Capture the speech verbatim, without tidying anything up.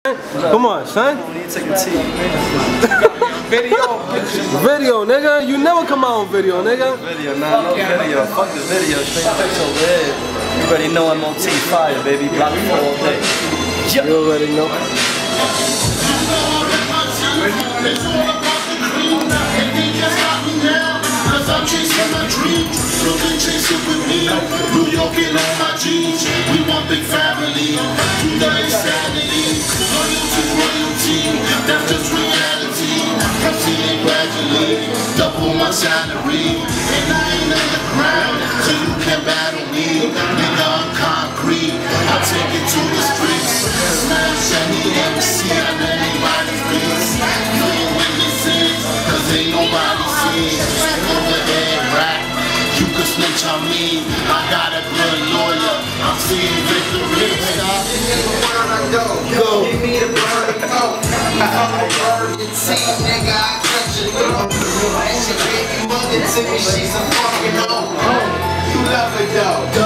Come on, son. We need to take a tea. Video picture. Video, nigga. You never come out on video, nigga. Video, nah, no video. Fuck the video. Straight picture over there. You already know I'm on T fire, baby. Block four all day. You already know. I'm chasing my dreams, so they chase it with me. New York and all my jeans, we one big family. Tonight is Saturday, loyalty, royalty, that's just reality. I'm seeing gradually, double my salary, and I ain't underground, so you can battle me. Nigga, I'm concrete, I take it to the streets. Smash any M C on anybody's beats. No witnesses, cause ain't nobody sees. You can snitch on me, I got a good lawyer, I'm seeing victory. Go. Give me the bird and go. I'm a bird and see, nigga, I catch it through. And she baby mother to me, she's a fucking hoe. You love it though.